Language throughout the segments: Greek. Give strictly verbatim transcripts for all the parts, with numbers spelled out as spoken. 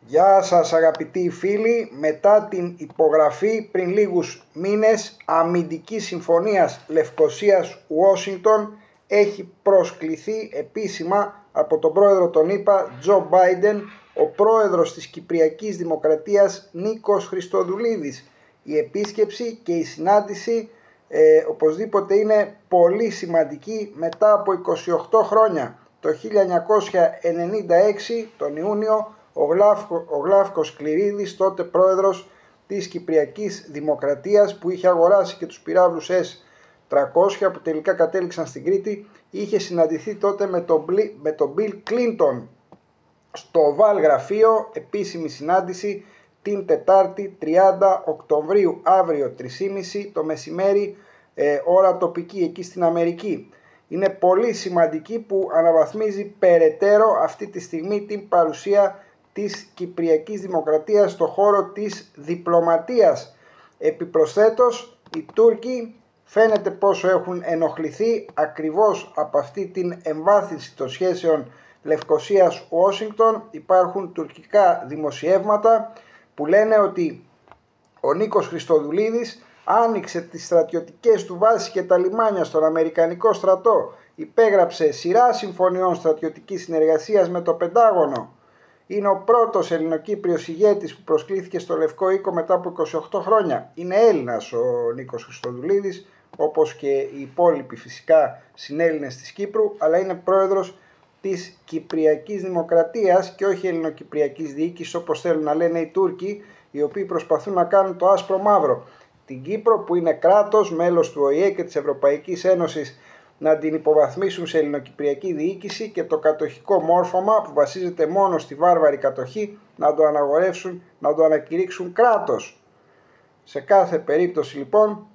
Γεια σας αγαπητοί φίλοι, μετά την υπογραφή πριν λίγους μήνες αμυντικής συμφωνίας Λευκωσίας-Ουάσιγκτον έχει προσκληθεί επίσημα από τον πρόεδρο των ΗΠΑ Τζο Μπάιντεν ο πρόεδρος της Κυπριακής Δημοκρατίας Νίκος Χριστοδουλίδης. Η επίσκεψη και η συνάντηση ε, οπωσδήποτε είναι πολύ σημαντική μετά από είκοσι οκτώ χρόνια. Το χίλια εννιακόσια ενενήντα έξι, τον Ιούνιο, ο, Γλάφκο, ο Γλάφκος Κληρίδης, τότε πρόεδρος της Κυπριακής Δημοκρατίας, που είχε αγοράσει και τους πυράβλους ες τριακόσια που τελικά κατέληξαν στην Κρήτη, είχε συναντηθεί τότε με τον, με τον Μπιλ Κλίντον στο Oval γραφείο. Επίσημη συνάντηση την Τετάρτη τριάντα Οκτωβρίου, αύριο τρεις και μισή το μεσημέρι, ε, ώρα τοπική εκεί στην Αμερική. Είναι πολύ σημαντική που αναβαθμίζει περαιτέρω αυτή τη στιγμή την παρουσία της Κυπριακής Δημοκρατίας στο χώρο της διπλωματίας. Επιπροσθέτως, οι Τούρκοι φαίνεται πόσο έχουν ενοχληθεί ακριβώς από αυτή την εμβάθυνση των σχέσεων Λευκωσίας-Ουάσιγκτον. Υπάρχουν τουρκικά δημοσιεύματα που λένε ότι ο Νίκος Χριστοδουλίδης άνοιξε τις στρατιωτικές του βάσεις και τα λιμάνια στον Αμερικανικό στρατό, υπέγραψε σειρά συμφωνιών στρατιωτικής συνεργασίας με το Πεντάγωνο. Είναι ο πρώτος Ελληνοκύπριος ηγέτης που προσκλήθηκε στο Λευκό Οίκο μετά από είκοσι οκτώ χρόνια. Είναι Έλληνας ο Νίκος Χριστοδουλίδης, όπως και οι υπόλοιποι φυσικά συνέλληνες της Κύπρου, αλλά είναι πρόεδρος της Κυπριακής Δημοκρατίας και όχι Ελληνοκυπριακής Διοίκησης, όπως θέλουν να λένε οι Τούρκοι, οι οποίοι προσπαθούν να κάνουν το άσπρο μαύρο. Την Κύπρο, που είναι κράτος, μέλος του Ο Η Ε και της Ευρωπαϊκής Ένωσης, να την υποβαθμίσουν σε ελληνοκυπριακή διοίκηση και το κατοχικό μόρφωμα, που βασίζεται μόνο στη βάρβαρη κατοχή, να το αναγορεύσουν, να το ανακηρύξουν κράτος. Σε κάθε περίπτωση λοιπόν,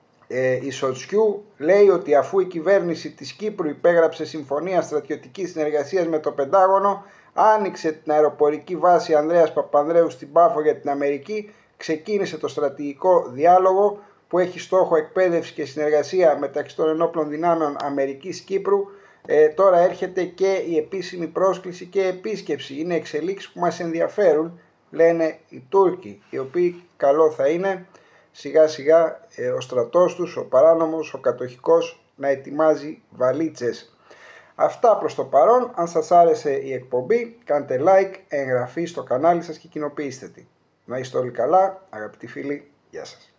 ε, η Σοτσιού λέει ότι αφού η κυβέρνηση της Κύπρου υπέγραψε συμφωνία στρατιωτικής συνεργασίας με το Πεντάγωνο, άνοιξε την αεροπορική βάση Ανδρέας Παπανδρέου στην Πάφο για την Αμερική, ξεκίνησε το στρατηγικό διάλογο που έχει στόχο εκπαίδευση και συνεργασία μεταξύ των ενόπλων δυνάμεων Αμερικής-Κύπρου. Ε, τώρα έρχεται και η επίσημη πρόσκληση και επίσκεψη. Είναι εξελίξεις που μας ενδιαφέρουν, λένε οι Τούρκοι, οι οποίοι καλό θα είναι σιγά σιγά ε, ο στρατός τους, ο παράνομος, ο κατοχικός, να ετοιμάζει βαλίτσες. Αυτά προς το παρόν. Αν σας άρεσε η εκπομπή, κάντε like, εγγραφή στο κανάλι σας και κοινοποιήστε τη. Να είστε όλοι καλά, αγαπητοί φίλοι, γεια σας.